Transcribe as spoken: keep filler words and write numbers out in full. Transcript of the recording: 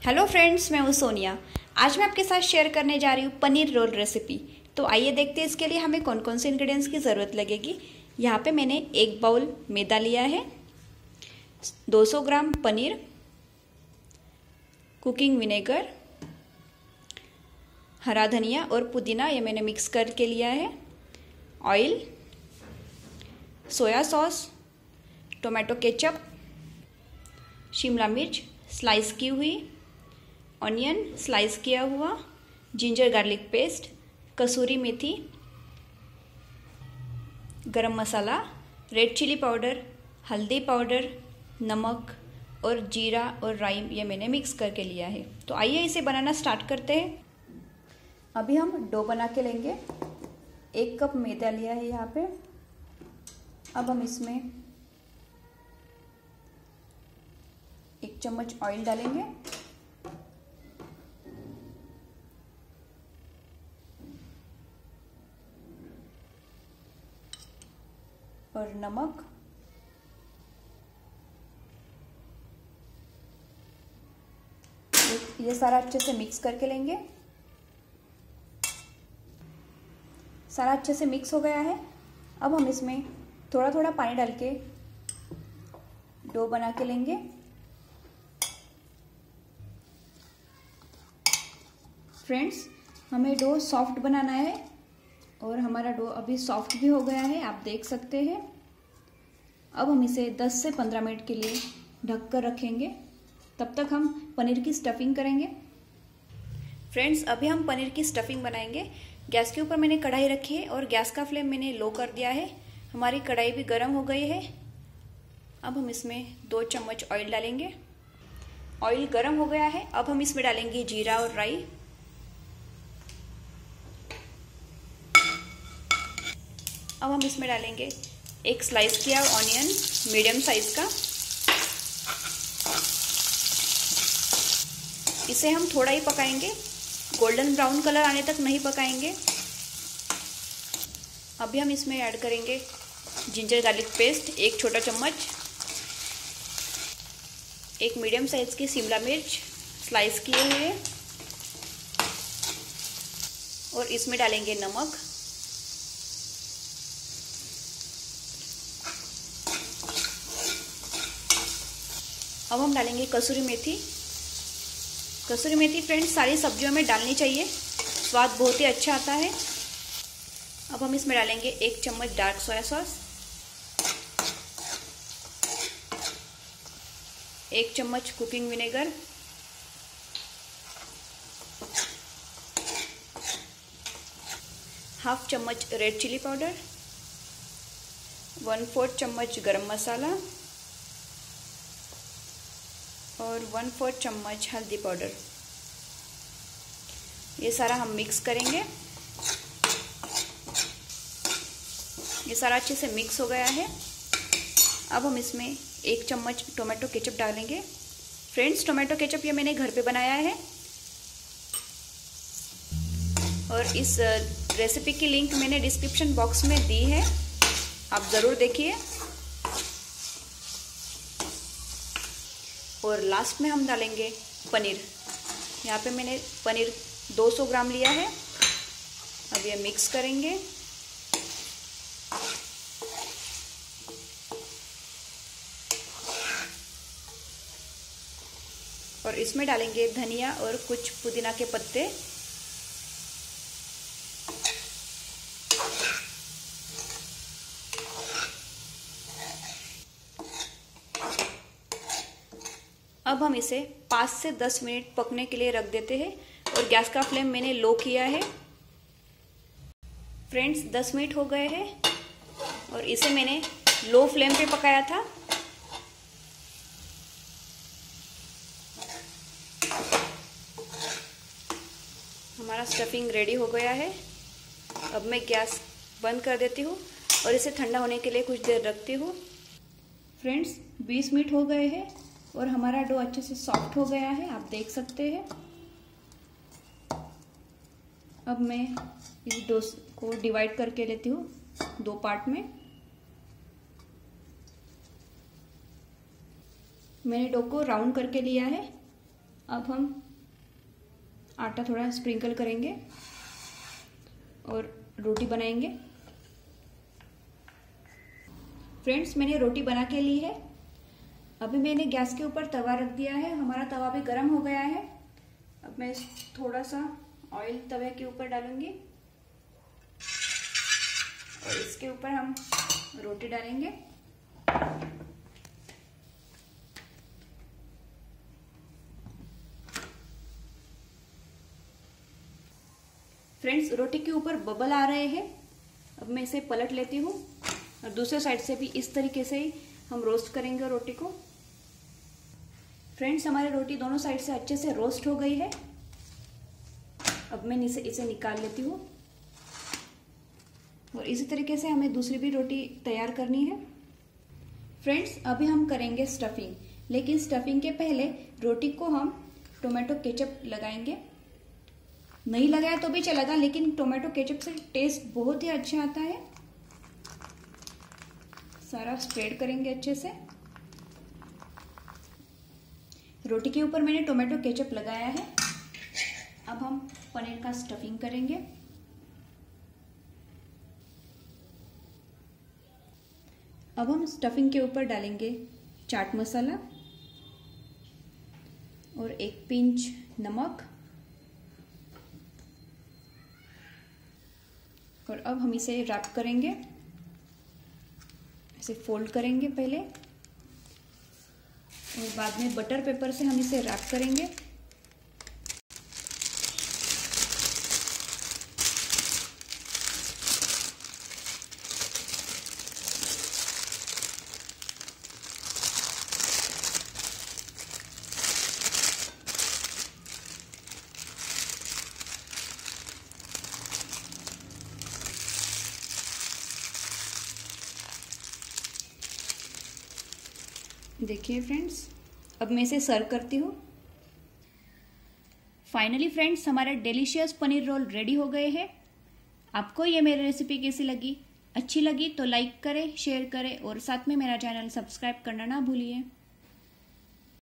Hello friends, मैं हूँ सोनिया। आज मैं आपके साथ शेयर करने जा रही हूँ पनीर रोल रेसिपी। तो आइए देखते हैं इसके लिए हमें कौन कौन से इंग्रेडिएंट्स की ज़रूरत लगेगी। यहाँ पे मैंने एक बाउल मैदा लिया है, दो सौ ग्राम पनीर, कुकिंग विनेगर, हरा धनिया और पुदीना ये मैंने मिक्स करके लिया है, oil, soya sauce, tomato ketchup, शिमला मिर्च स्लाइस की हुई, ऑनियन स्लाइस किया हुआ, जिंजर गार्लिक पेस्ट, कसूरी मेथी, गरम मसाला, रेड चिली पाउडर, हल्दी पाउडर, नमक और जीरा और राई ये मैंने मिक्स करके लिया है। तो आइए इसे बनाना स्टार्ट करते हैं। अभी हम डो बना के लेंगे। एक कप मैदा लिया है यहाँ पे। अब हम इसमें एक चम्मच ऑयल डालेंगे, और नमक, ये सारा अच्छे से मिक्स करके लेंगे। सारा अच्छे से मिक्स हो गया है। अब हम इसमें थोड़ा थोड़ा पानी डाल के डो बना के लेंगे। फ्रेंड्स, हमें डो सॉफ्ट बनाना है और हमारा डो अभी सॉफ्ट भी हो गया है, आप देख सकते हैं। अब हम इसे दस से पंद्रह मिनट के लिए ढक कर रखेंगे। तब तक हम पनीर की स्टफिंग करेंगे। फ्रेंड्स, अभी हम पनीर की स्टफिंग बनाएंगे। गैस के ऊपर मैंने कढ़ाई रखी है और गैस का फ्लेम मैंने लो कर दिया है। हमारी कढ़ाई भी गर्म हो गई है। अब हम इसमें दो चम्मच ऑयल डालेंगे। ऑयल गर्म हो गया है। अब हम इसमें डालेंगे जीरा और राई। अब हम इसमें डालेंगे एक स्लाइस किया ऑनियन मीडियम साइज का। इसे हम थोड़ा ही पकाएंगे, गोल्डन ब्राउन कलर आने तक नहीं पकाएंगे। अभी हम इसमें ऐड करेंगे जिंजर गार्लिक पेस्ट एक छोटा चम्मच, एक मीडियम साइज की शिमला मिर्च स्लाइस किए हुए, और इसमें डालेंगे नमक, अब हम डालेंगे कसूरी मेथी। कसूरी मेथी फ्रेंड्स सारी सब्जियों में डालनी चाहिए, स्वाद बहुत ही अच्छा आता है। अब हम इसमें डालेंगे एक चम्मच डार्क सोया सॉस, एक चम्मच कुकिंग विनेगर, हाफ चम्मच red chilli powder, one fourth चम्मच गरम मसाला और वन फोर्थ चम्मच हल्दी पाउडर। ये सारा हम मिक्स करेंगे। ये सारा अच्छे से मिक्स हो गया है। अब हम इसमें एक चम्मच टोमेटो केचप डालेंगे। फ्रेंड्स, टोमेटो केचप ये मैंने घर पे बनाया है और इस रेसिपी की लिंक मैंने डिस्क्रिप्शन बॉक्स में दी है, आप ज़रूर देखिए। और लास्ट में हम डालेंगे पनीर। यहाँ पे मैंने पनीर दो सौ ग्राम लिया है। अब ये मिक्स करेंगे। और इसमें डालेंगे धनिया और कुछ पुदीना के पत्ते। अब हम इसे पाँच से दस मिनट पकने के लिए रख देते हैं और गैस का फ्लेम मैंने लो किया है। फ्रेंड्स, दस मिनट हो गए हैं और इसे मैंने लो फ्लेम पे पकाया था। हमारा स्टफिंग रेडी हो गया है। अब मैं गैस बंद कर देती हूँ और इसे ठंडा होने के लिए कुछ देर रखती हूँ। फ्रेंड्स, बीस मिनट हो गए हैं और हमारा डो अच्छे से सॉफ्ट हो गया है, आप देख सकते हैं। अब मैं इस डो को डिवाइड करके लेती हूँ दो पार्ट में। मैंने डो को राउंड करके लिया है। अब हम आटा थोड़ा स्प्रिंकल करेंगे और रोटी बनाएंगे। फ्रेंड्स, मैंने रोटी बना के ली है। अभी मैंने गैस के ऊपर तवा रख दिया है। हमारा तवा भी गर्म हो गया है। अब मैं थोड़ा सा ऑयल तवे के ऊपर डालूंगी और इसके ऊपर हम रोटी डालेंगे। फ्रेंड्स, रोटी के ऊपर बबल आ रहे हैं। अब मैं इसे पलट लेती हूँ और दूसरे साइड से भी इस तरीके से ही हम रोस्ट करेंगे रोटी को। फ्रेंड्स, हमारी रोटी दोनों साइड से अच्छे से रोस्ट हो गई है। अब मैं इसे इसे निकाल लेती हूँ और इसी तरीके से हमें दूसरी भी रोटी तैयार करनी है। फ्रेंड्स, अभी हम करेंगे स्टफिंग, लेकिन स्टफिंग के पहले रोटी को हम टोमेटो केचप लगाएंगे। नहीं लगाया तो भी चलेगा, लेकिन टोमेटो केचप से टेस्ट बहुत ही अच्छा आता है। सारा स्प्रेड करेंगे अच्छे से। रोटी के ऊपर मैंने टोमेटो केचप लगाया है। अब हम पनीर का स्टफिंग करेंगे। अब हम स्टफिंग के ऊपर डालेंगे चाट मसाला और एक पिंच नमक, और अब हम इसे रैप करेंगे। ऐसे फोल्ड करेंगे पहले और बाद में बटर पेपर से हम इसे रैप करेंगे। देखिए फ्रेंड्स, अब मैं इसे सर्व करती हूँ। फाइनली फ्रेंड्स, हमारे डिलीशियस पनीर रोल रेडी हो गए हैं। आपको ये मेरी रेसिपी कैसी लगी? अच्छी लगी तो लाइक करें, शेयर करें और साथ में मेरा चैनल सब्सक्राइब करना ना भूलिए।